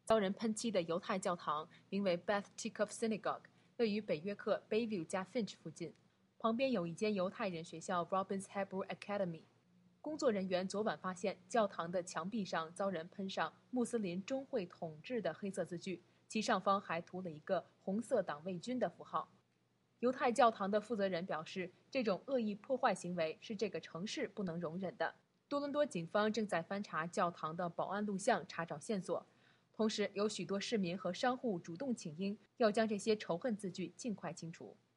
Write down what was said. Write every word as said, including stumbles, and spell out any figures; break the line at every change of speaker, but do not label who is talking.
遭人喷漆的犹太教堂名为 Beth Tikov Synagogue， 位于北约克 Bayview 加 Finch 附近，旁边有一间犹太人学校 Robbins Hebrew Academy。工作人员昨晚发现教堂的墙壁上遭人喷上穆斯林中会统治的黑色字句，其上方还涂了一个红色党卫军的符号。犹太教堂的负责人表示，这种恶意破坏行为是这个城市不能容忍的。多伦多警方正在翻查教堂的保安录像，查找线索。同时，有许多市民和商户主动请缨，要将这些仇恨字句尽快清除。